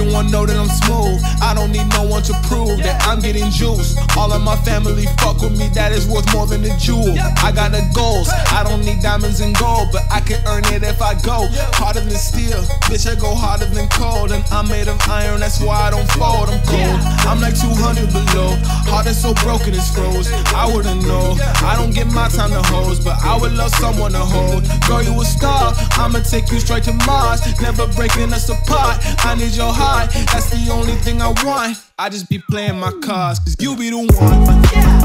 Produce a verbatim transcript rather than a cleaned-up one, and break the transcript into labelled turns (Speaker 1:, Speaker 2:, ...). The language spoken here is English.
Speaker 1: everyone know that I'm smooth. I don't need no one to prove that I'm getting juice. All of my family fuck with me, that is worth more than a jewel. I got the goals, I don't need diamonds and gold, but I can earn it if I go harder than steel. Bitch, I go harder than cold, and I'm made of iron, that's why I don't fold. I'm cold, I'm like two hundred below. Heart is so broken it's froze. I wouldn't know, I don't get my time to hose, but I would love someone to hold. Girl, you a star, I'ma take you straight to Mars. Never breaking us apart, I need your heart, that's the only thing I want. I just be playing my cards, cause you be the one.